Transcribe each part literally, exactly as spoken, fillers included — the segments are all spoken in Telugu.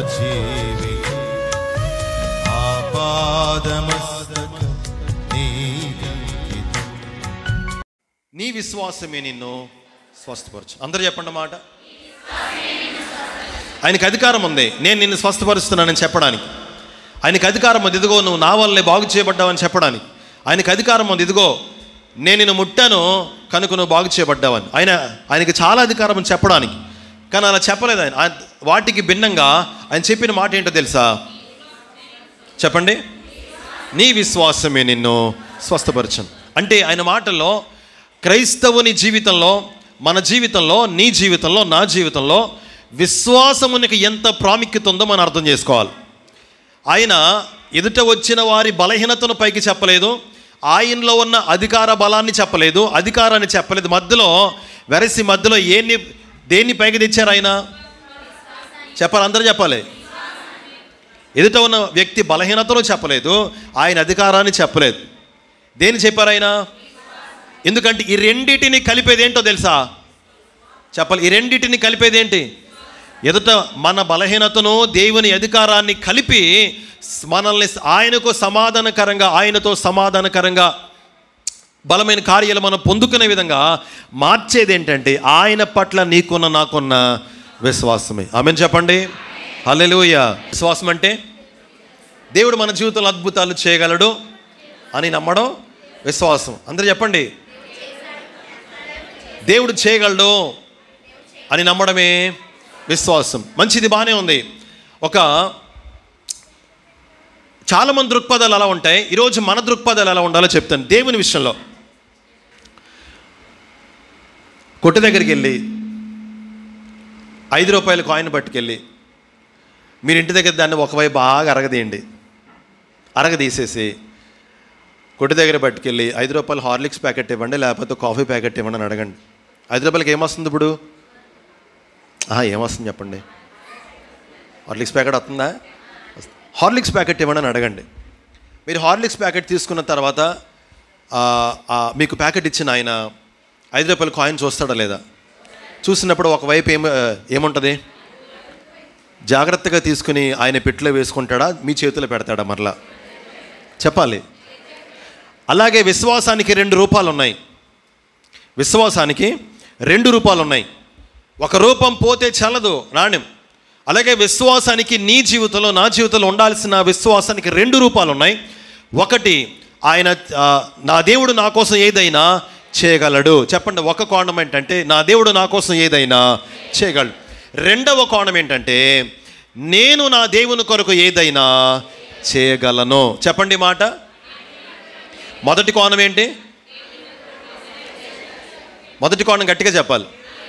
జీవితం ఆపాదమస్తక నీకంకితం. నీ విశ్వాసమే నిన్ను స్వస్థపరచు. అందరూ చెప్పండి మాట. ఆయనకి అధికారం ఉంది నేను నిన్ను స్వస్థపరుస్తున్నానని చెప్పడానికి. ఆయనకి అధికారం ఉంది ఇదిగో నువ్వు నా వల్లే బాగు చేయబడ్డావని చెప్పడానికి. ఆయనకి అధికారం ఉంది ఇదిగో నేను నిన్ను ముట్టాను కనుక నువ్వు బాగు చేయబడ్డావని. ఆయన ఆయనకి చాలా అధికారం ఉంది చెప్పడానికి. కానీ అలా చెప్పలేదు ఆయన. వాటికి భిన్నంగా ఆయన చెప్పిన మాట ఏంటో తెలుసా? చెప్పండి. నీ విశ్వాసమే నిన్ను స్వస్థపరచను. అంటే ఆయన మాటల్లో క్రైస్తవుని జీవితంలో, మన జీవితంలో, నీ జీవితంలో, నా జీవితంలో విశ్వాసమునికి ఎంత ప్రాముఖ్యత ఉందో మనం అర్థం చేసుకోవాలి. ఆయన ఎదుట వచ్చిన వారి బలహీనతను పైకి చెప్పలేదు, ఆయనలో ఉన్న అధికార బలాన్ని చెప్పలేదు, అధికారాన్ని చెప్పలేదు. మధ్యలో వెరసి మధ్యలో ఏన్ని దేన్ని పైకి తెచ్చారు ఆయన? చెప్పాలి, అందరూ చెప్పాలి. ఎదుట ఉన్న వ్యక్తి బలహీనతను చెప్పలేదు, ఆయన అధికారాన్ని చెప్పలేదు. దేన్ని చెప్పారు ఆయన? ఎందుకంటే ఈ రెండింటిని కలిపేది ఏంటో తెలుసా? చెప్పాలి. ఈ రెండింటిని కలిపేది ఏంటి? ఎదుట మన బలహీనతను దేవుని అధికారాన్ని కలిపి మనల్ని ఆయనకు సమాధానకరంగా, ఆయనతో సమాధానకరంగా బలమైన కార్యాలు మనం పొందుకునే విధంగా మార్చేది ఏంటంటే ఆయన పట్ల నీకున్న నాకున్న విశ్వాసమే. ఆమేన్ చెప్పండి. హల్లెలూయా. విశ్వాసం అంటే దేవుడు మన జీవితంలో అద్భుతాలు చేయగలడు అని నమ్మడం విశ్వాసం. అందరూ చెప్పండి. దేవుడు చేయగలడు అని నమ్మడమే విశ్వాసం. మంచిది, బాగానే ఉంది. ఒక చాలామంది దృక్పథాలు అలా ఉంటాయి. ఈరోజు మన దృక్పథాలు ఎలా ఉండాలో చెప్తాను. దేవుని విషయంలో కొట్టు దగ్గరికి వెళ్ళి ఐదు రూపాయల కాయిన్ పట్టుకెళ్ళి మీరు ఇంటి దగ్గర దాన్ని ఒకవైపు బాగా అరగదీయండి. అరగదీసేసి కొట్టు దగ్గర పట్టుకెళ్ళి ఐదు రూపాయలు హార్లిక్స్ ప్యాకెట్ ఇవ్వండి, లేకపోతే కాఫీ ప్యాకెట్ ఇవ్వండి అని అడగండి. ఐదు రూపాయలకి ఏమొస్తుంది ఇప్పుడు? ఏమొస్తుంది చెప్పండి? హార్లిక్స్ ప్యాకెట్ వస్తుందా? హార్లిక్స్ ప్యాకెట్ ఇవ్వండి అని అడగండి. మీరు హార్లిక్స్ ప్యాకెట్ తీసుకున్న తర్వాత మీకు ప్యాకెట్ ఇచ్చిన ఆయన ఐదు రూపాయల కాయిన్ చూస్తాడా లేదా? చూసినప్పుడు ఒకవైపు ఏమ ఏముంటుంది? జాగ్రత్తగా తీసుకుని ఆయన పెట్టెలో వేసుకుంటాడా, మీ చేతిలో పెడతాడా? మరలా చెప్పాలి. అలాగే విశ్వాసానికి రెండు రూపాలు ఉన్నాయి. విశ్వాసానికి రెండు రూపాలు ఉన్నాయి. ఒక రూపం పోతే చల్లదు, నాణ్యం. అలాగే విశ్వాసానికి నీ జీవితంలో, నా జీవితంలో ఉండాల్సిన విశ్వాసానికి రెండు రూపాలు ఉన్నాయి. ఒకటి, ఆయన నా దేవుడు నా కోసం ఏదైనా చేయగలడు. చెప్పండి. ఒక కోణం ఏంటంటే నా దేవుడు నా కోసం ఏదైనా చేయగలడు. రెండవ కోణం ఏంటంటే నేను నా దేవుని కొరకు ఏదైనా చేయగలను. చెప్పండి మాట. మొదటి కోణం ఏంటి? మొదటి కోణం గట్టిగా చెప్పాలి.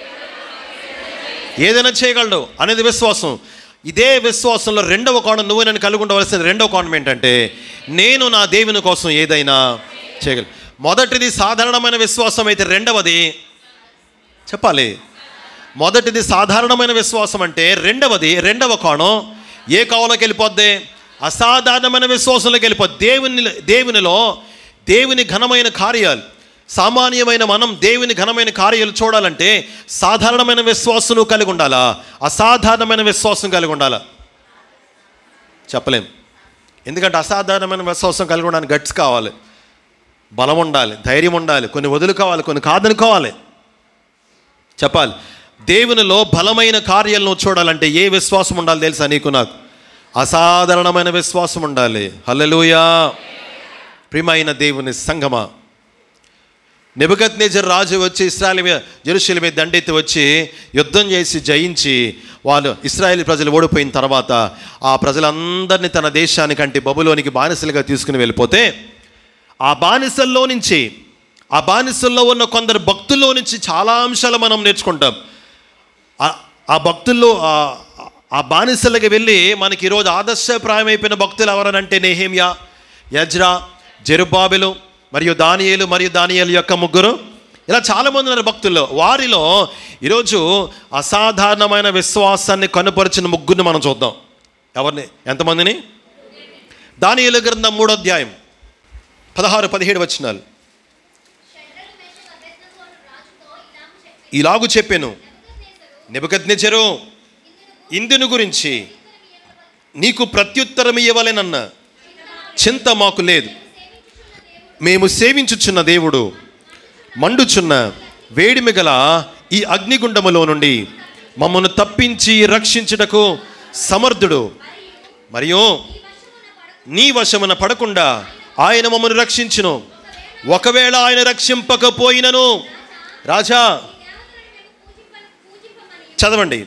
ఏదైనా చేయగలడు అనేది విశ్వాసం. ఇదే విశ్వాసంలో రెండవ కోణం, నువ్వు నేను కలిగి ఉండవలసిన రెండవ కోణం ఏంటంటే నేను నా దేవుని కోసం ఏదైనా చేయగలను. మొదటిది సాధారణమైన విశ్వాసం అయితే రెండవది చెప్పాలి. మొదటిది సాధారణమైన విశ్వాసం అంటే రెండవది రెండవ కోణం ఏ కోణంలోకి వెళ్ళిపోద్ది? అసాధారణమైన విశ్వాసంలోకి వెళ్ళిపోద్ది. దేవుని దేవునిలో దేవుని ఘనమైన కార్యాలు, సామాన్యమైన మనం దేవుని ఘనమైన కార్యాలు చూడాలంటే సాధారణమైన విశ్వాసం నువ్వు కలిగి ఉండాలా, అసాధారణమైన విశ్వాసం కలిగి ఉండాలా? చెప్పలేం. ఎందుకంటే అసాధారణమైన విశ్వాసం కలిగి ఉండడానికి గట్స్ కావాలి, బలం ఉండాలి, ధైర్యం ఉండాలి, కొన్ని వదులుకోవాలి, కొన్ని కాదనుకోవాలి. చెప్పాలి. దేవునిలో బలమైన కార్యాలను నువ్వు చూడాలంటే ఏ విశ్వాసం ఉండాలి తెలుసా నీకు నాకు? అసాధారణమైన విశ్వాసం ఉండాలి. హల్లెలూయా. ప్రియమైన దేవుని సంగమా, నెబుకద్నెజర్ రాజు వచ్చి ఇశ్రాయేలు మీద, యెరూషలేము మీద దండెత్తి వచ్చి యుద్ధం చేసి జయించి వాళ్ళు ఇశ్రాయేలు ప్రజలు ఓడిపోయిన తర్వాత ఆ ప్రజలందరినీ తన దేశానికంటే బబులోనికి బానిసలుగా తీసుకుని వెళ్ళిపోతే ఆ బానిసల్లో నుంచి, ఆ బానిసల్లో ఉన్న కొందరు భక్తుల్లో నుంచి చాలా అంశాలు మనం నేర్చుకుంటాం. ఆ భక్తుల్లో ఆ బానిసలకి వెళ్ళి మనకి ఈరోజు ఆదర్శప్రాయమైపోయిన భక్తులు ఎవరనంటే నెహెమ్యా, యజ్రా, జెరుబ్బాబెలు మరియు దానియేలు మరియు దానియేలు యొక్క ముగ్గురు, ఇలా చాలామంది ఉన్నారు భక్తుల్లో. వారిలో ఈరోజు అసాధారణమైన విశ్వాసాన్ని కనుపరిచిన ముగ్గురిని మనం చూద్దాం. ఎవరిని? ఎంతమందిని? దానియేలు గ్రంథం మూడో అధ్యాయం పదహారు పదిహేడు వచనాలు. ఇలాగు చెప్పాను, నెబుకద్నెజరు ఇందును గురించి నీకు ప్రత్యుత్తరం ఇవ్వలేనన్న చింత మాకు లేదు. మేము సేవించుచున్న దేవుడు మండుచున్న వేడిమి గల ఈ అగ్నిగుండములో నుండి మమ్మను తప్పించి రక్షించుటకు సమర్థుడు. మరియు నీ వశమున పడకుండా ఆయన మమ్మను రక్షించును. ఒకవేళ ఆయన రక్షింపకపోయినను, రాజా చదవండి,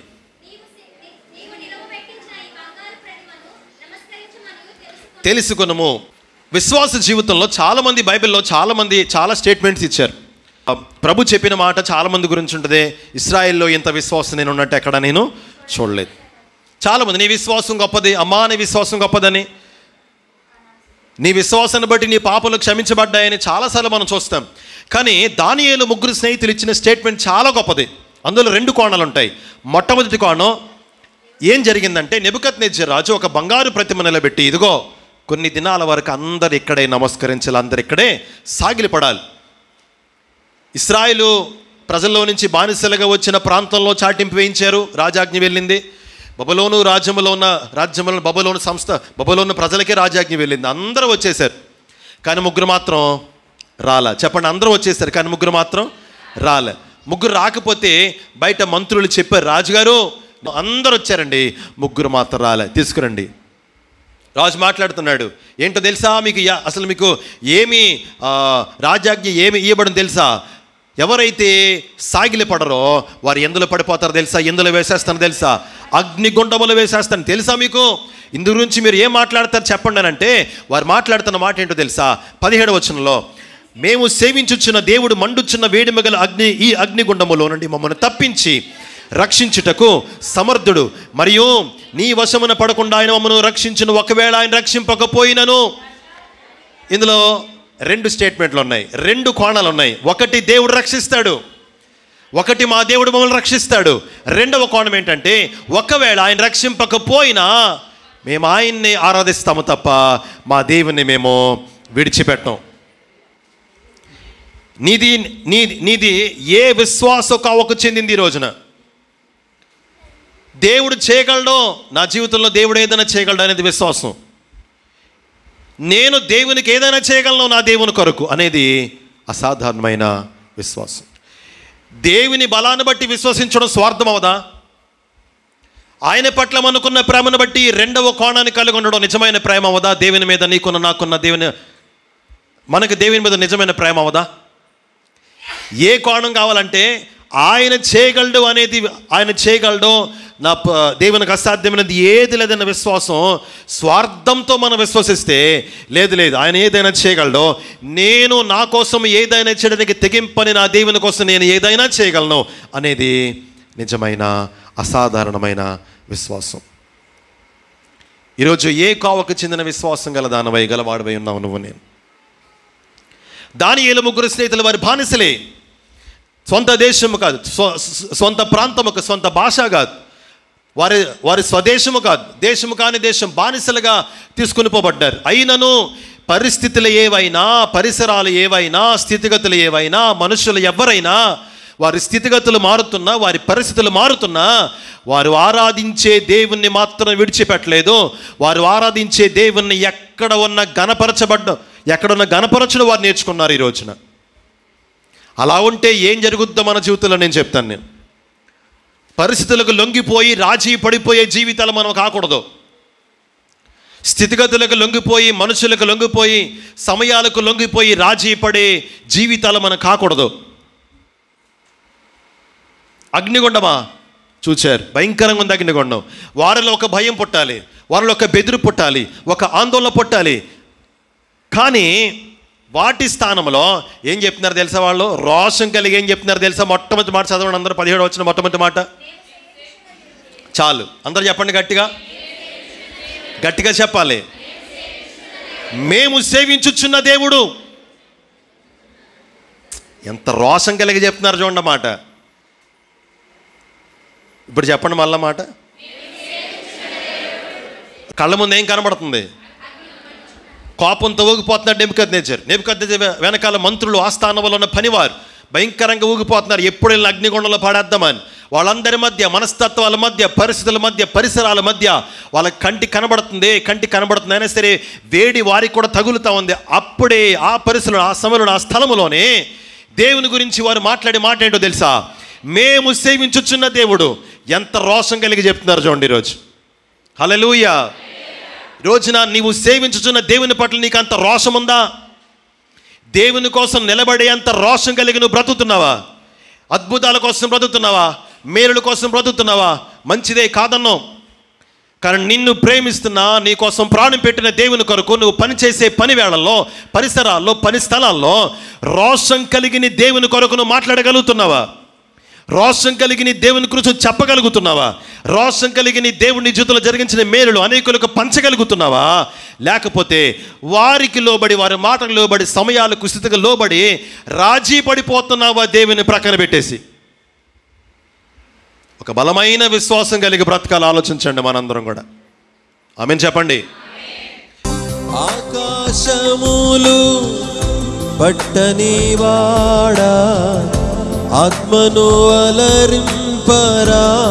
తెలుసుకొనుము. విశ్వాస జీవితంలో చాలామంది బైబిల్లో చాలామంది చాలా స్టేట్మెంట్స్ ఇచ్చారు. ప్రభు చెప్పిన మాట చాలామంది గురించి ఉంటుంది. ఇశ్రాయేల్లో ఇంత విశ్వాసం నేను ఉన్నట్టు ఎక్కడ నేను చూడలేదు. చాలామంది నీ విశ్వాసం గొప్పది, అమ్మా నీ విశ్వాసం గొప్పదని, నీ విశ్వాసాన్ని బట్టి నీ పాపలు క్షమించబడ్డాయని చాలాసార్లు మనం చూస్తాం. కానీ దానియేలు ముగ్గురు స్నేహితులు ఇచ్చిన స్టేట్మెంట్ చాలా గొప్పది. అందులో రెండు కోణాలు ఉంటాయి. మొట్టమొదటి కోణం ఏం జరిగిందంటే, నెబుకద్నెజ్జర్ రాజు ఒక బంగారు ప్రతిమ నిలబెట్టి, ఇదిగో కొన్ని దినాల వరకు అందరు ఇక్కడే నమస్కరించాలి, అందరు ఇక్కడే సాగిలిపడాలి. ఇశ్రాయేలు ప్రజల్లో నుంచి బానిసలుగా వచ్చిన ప్రాంతంలో చాటింపు వేయించారు. రాజాజ్ఞ వెళ్ళింది. బబులోను రాజ్యంలో ఉన్న రాజ్యంలో బబులోను సంస్థ బబులోను ప్రజలకే రాజాజ్ఞ వెళ్ళింది. అందరూ వచ్చేసారు, కానీ ముగ్గురు మాత్రం రాలే. చెప్పండి, అందరూ వచ్చేసారు కానీ ముగ్గురు మాత్రం రాలే. ముగ్గురు రాకపోతే బయట మంత్రులు చెప్పారు, రాజుగారు అందరు వచ్చారండి, ముగ్గురు మాత్రం రాలే, తీసుకురండి. రాజు మాట్లాడుతున్నాడు, ఏంటో తెలుసా మీకు, అసలు మీకు ఏమి రాజాజ్ఞ ఏమి ఇవ్వబడం తెలుసా? ఎవరైతే సాగిలి పడరో వారు ఎందులో పడిపోతారో తెలుసా? ఎందులో వేసేస్తానో తెలుసా? అగ్నిగుండములు వేసేస్తాను తెలుసా మీకు? ఇందు గురించి మీరు ఏం మాట్లాడతారు చెప్పండి అని అంటే, వారు మాట్లాడుతున్న మాట ఏంటో తెలుసా? పదిహేడు వచనంలో, మేము సేవించుచున్న దేవుడు మండుచున్న వేడిమిగల అగ్ని ఈ అగ్నిగుండములో నుండి మమ్మల్ని తప్పించి రక్షించుటకు సమర్థుడు. మరియు నీ వశమున పడకుండా ఆయన మమ్మను రక్షించును, ఒకవేళ ఆయన రక్షింపకపోయినను. ఇందులో రెండు స్టేట్మెంట్లు ఉన్నాయి, రెండు కోణాలు ఉన్నాయి. ఒకటి దేవుడు రక్షిస్తాడు, ఒకటి మా దేవుడు మమ్మల్ని రక్షిస్తాడు. రెండవ కోణం ఏంటంటే, ఒకవేళ ఆయన రక్షింపకపోయినా మేము ఆయన్ని ఆరాధిస్తాము తప్ప మా దేవుని మేము విడిచిపెట్టాం. నీది నీ నీది ఏ విశ్వాస కావకు చెందింది ఈ రోజున? దేవుడు చేయగలడో, నా జీవితంలో దేవుడు ఏదైనా చేయగలడు అనేది విశ్వాసం. నేను దేవునికి ఏదైనా చేయగలను నా దేవుని కొరకు అనేది అసాధారణమైన విశ్వాసం. దేవుని బలాన్ని బట్టి విశ్వసించడం స్వార్థం అవదా? ఆయన పట్ల మనకున్న ప్రేమను బట్టి రెండవ కోణాన్ని కలిగి ఉండడం నిజమైన ప్రేమ అవదా? దేవుని మీద నీకున్న నాకున్న దేవుని మనకు దేవుని మీద నిజమైన ప్రేమ అవదా? ఏ కోణం కావాలంటే, ఆయన చేయగలడు అనేది, ఆయన చేయగలడు, నా దేవునికి అసాధ్యమైనది ఏది లేదన్న విశ్వాసం. స్వార్థంతో మనం విశ్వసిస్తే, లేదు లేదు ఆయన ఏదైనా చేయగలడో, నేను నా కోసం ఏదైనా చేయడానికి తెగింపని నా దేవుని కోసం నేను ఏదైనా చేయగలను అనేది నిజమైన అసాధారణమైన విశ్వాసం. ఈరోజు ఏ కోవకు చెందిన విశ్వాసం గల దానవై గలవాడవై ఉన్నావు నువ్వు నేను? దానియేలు ముగ్గురు స్నేహితులు వారి బానిసలే. సొంత దేశము కాదు, సొంత ప్రాంతము, సొంత భాష కాదు, వారి వారి స్వదేశము కాదు, దేశము కాని దేశం, బానిసలుగా తీసుకుని పోబడ్డారు. అయినను పరిస్థితులు ఏవైనా, పరిసరాలు ఏవైనా, స్థితిగతులు ఏవైనా, మనుషులు ఎవరైనా వారి స్థితిగతులు మారుతున్నా, వారి పరిస్థితులు మారుతున్నా, వారు ఆరాధించే దేవుణ్ణి మాత్రం విడిచిపెట్టలేదు. వారు ఆరాధించే దేవుణ్ణి ఎక్కడ ఉన్న గణపరచబడ్డ ఎక్కడున్న గణపరచును వారు నేర్చుకున్నారు ఈ రోజున. అలా ఉంటే ఏం జరుగుద్దో మన జీవితంలో నేను చెప్తాను. నేను పరిస్థితులకు లొంగిపోయి రాజీ పడిపోయే జీవితాలు మనం కాకూడదు. స్థితిగతులకు లొంగిపోయి, మనుషులకు లొంగిపోయి, సమయాలకు లొంగిపోయి రాజీ పడే జీవితాలు మనం కాకూడదు. అగ్నిగుండమా చూచారు, భయంకరంగా ఉంది అగ్నిగుండం. వారిలో ఒక భయం పుట్టాలి, వారిలో ఒక బెదిరి పుట్టాలి, ఒక ఆందోళన పుట్టాలి. కానీ వాటి స్థానంలో ఏం చెప్తున్నారు తెలుసా? వాళ్ళు రోషం కలిగి ఏం చెప్తున్నారు తెలుసా? మొట్టమొదటి మాట చదవండి అందరూ, పదిహేడు వచ్చిన మొట్టమొదటి మాట చాలు. అందరూ చెప్పండి గట్టిగా, గట్టిగా చెప్పాలి. మేము సేవించుచున్న దేవుడు. ఎంత రోషం కలిగి చెప్తున్నారు చూడండి మాట. ఇప్పుడు చెప్పండి మళ్ళా మాట. కళ్ళ ముందు ఏం కనబడుతుంది? కోపంతో ఊగిపోతున్నాడు నెబుకద్నెజర్. నెబుకద్నెజర్ వెనకాల మంత్రులు, ఆస్థానంలో ఉన్న పనివారు భయంకరంగా ఊగిపోతున్నారు. ఎప్పుడు వెళ్ళిన అగ్నిగుండంలో పడేద్దామని వాళ్ళందరి మధ్య, మనస్తత్వాల మధ్య, పరిస్థితుల మధ్య, పరిసరాల మధ్య వాళ్ళ కంటి కనబడుతుంది, కంటి కనబడుతుంది అయినా సరే వేడి వారికి కూడా తగులుతూ ఉంది. అప్పుడే ఆ పరిస్థితులు, ఆ సమయంలో, ఆ స్థలములోనే దేవుని గురించి వారు మాట్లాడే మాట ఏంటో తెలుసా? మేము సేవించుచున్న దేవుడు. ఎంత రోషం కలిగి చెప్తున్నారు చూడండి ఈరోజు. హల్లెలూయా. రోజున నీవు సేవించుచున్న దేవుని పట్ల నీకు అంత రోషం ఉందా? దేవుని కోసం నిలబడే అంత రోషం కలిగి నువ్వు బ్రతుకుతున్నావా? అద్భుతాల కోసం బ్రతుకుతున్నావా? మేలుల కోసం బ్రతుకుతున్నావా? మంచిదే, కాదన్నో. కానీ నిన్ను ప్రేమిస్తున్నా, నీ కోసం ప్రాణం పెట్టిన దేవుని కొరకు నువ్వు పనిచేసే పని వేళల్లో, పరిసరాల్లో, పని స్థలాల్లో రోషం కలిగిన దేవుని కొరకు నువ్వు మాట్లాడగలుగుతున్నావా? రోషం కలిగిన దేవుని గురించి చెప్పగలుగుతున్నావా? రోషం కలిగిన దేవుని జీవితంలో జరిగించిన మేలులు అనేకులకు పంచగలుగుతున్నావా? లేకపోతే వారికి లోబడి, వారి మాటకు లోబడి, సమయాలకు, స్థితికి లోబడి రాజీ పడిపోతున్నావా దేవుని ప్రక్కన పెట్టేసి? ఒక బలమైన విశ్వాసం కలిగి బ్రతకాలు ఆలోచించండి మనందరం కూడా. ఆమేన్ చెప్పండి. ఆకాశములు పట్టని వాడా, ఆత్మను అలరింపరా